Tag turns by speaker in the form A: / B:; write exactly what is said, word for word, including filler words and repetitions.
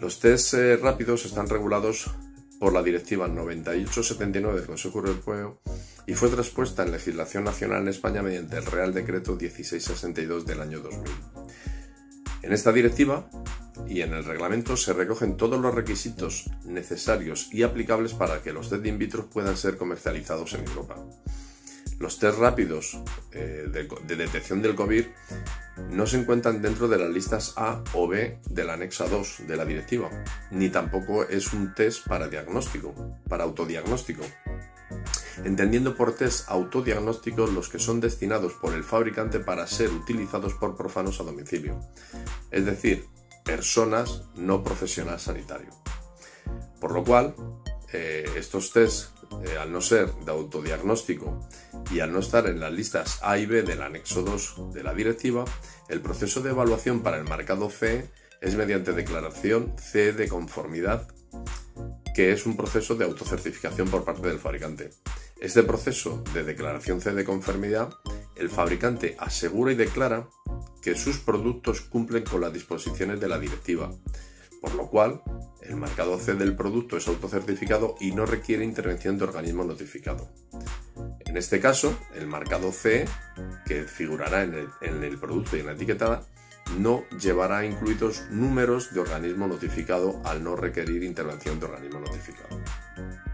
A: Los test eh, rápidos están regulados por la Directiva noventa y ocho setenta y nueve del Consejo Europeo y fue traspuesta en legislación nacional en España mediante el Real Decreto dieciséis sesenta y dos del año dos mil. En esta directiva y en el reglamento se recogen todos los requisitos necesarios y aplicables para que los test in vitro puedan ser comercializados en Europa. Los test rápidos eh, de, de detección del COVID no se encuentran dentro de las listas A o B del anexo dos de la directiva, ni tampoco es un test para diagnóstico, para autodiagnóstico, entendiendo por test autodiagnósticos los que son destinados por el fabricante para ser utilizados por profanos a domicilio, es decir, personas no profesional sanitario. Por lo cual, eh, estos tests, eh, al no ser de autodiagnóstico y al no estar en las listas A y B del anexo dos de la directiva, el proceso de evaluación para el marcado C E es mediante declaración C E de conformidad, que es un proceso de autocertificación por parte del fabricante. Este proceso de declaración C E de conformidad, el fabricante asegura y declara que sus productos cumplen con las disposiciones de la directiva, por lo cual el marcado C del producto es autocertificado y no requiere intervención de organismo notificado. En este caso, el marcado C E, que figurará en el, en el producto y en la etiquetada, no llevará incluidos números de organismo notificado al no requerir intervención de organismo notificado.